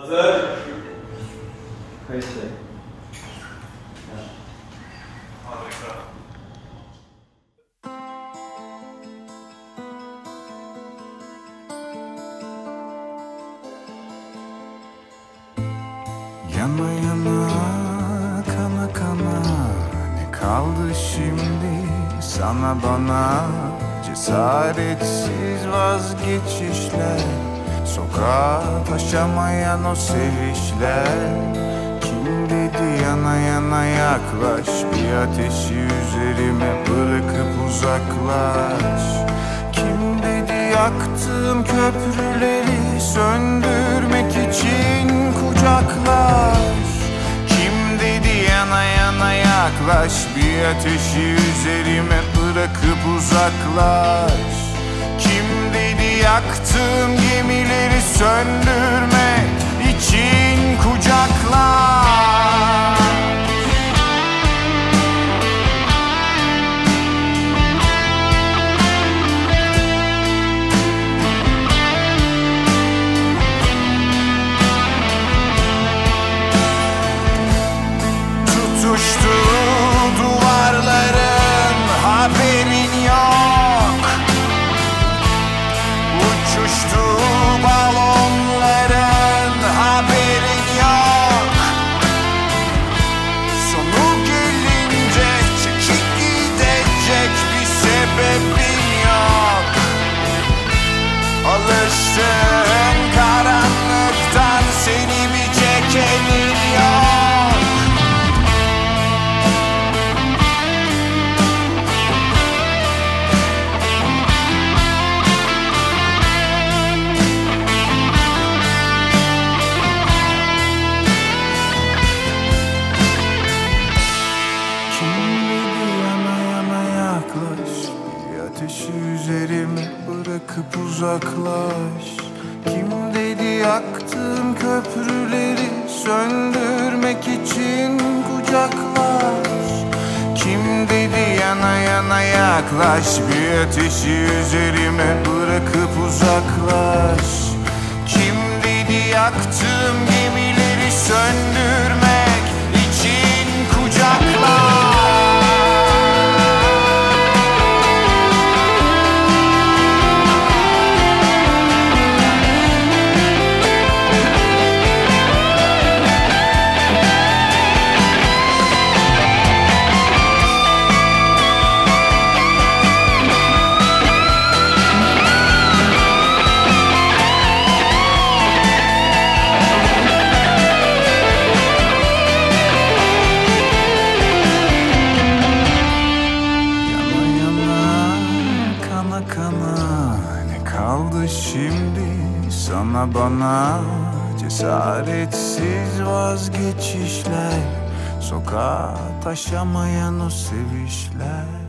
Hazır. Kayıtlı. Harika. Yana yana, kana kana, ne kaldı şimdi sana bana? Cesaretsiz vazgeçişler, sokağa taşamayan o sevişler. Kim dedi yana yana yaklaş, bir ateşi üzerime bırakıp uzaklaş? Kim dedi yaktığım köprüleri söndürmek için kucaklaş? Kim dedi yana yana yaklaş, bir ateşi üzerime bırakıp uzaklaş? Kim dedi yaktığım gemileri söndürmek için kucaklaş? Tutuştu duvarların, haberin yok. Uçuştu balonların, haberin yok. Sonu gelince çekip gidecek bir sebebin yok. Alıştığın karanlıktan seni bir çekenin yok. Ateşi üzerime bırakıp uzaklaş. Kim dedi yaktığım köprüleri söndürmek için kucaklaş? Kim dedi yana yana yaklaş, bir ateşi üzerime bırakıp uzaklaş? Kim dedi yaktığım gemileri söndürmek için kucaklaş? Ne kaldı şimdi sana bana? Cesaretsiz vazgeçişler, sokağa taşamayan o sevişler.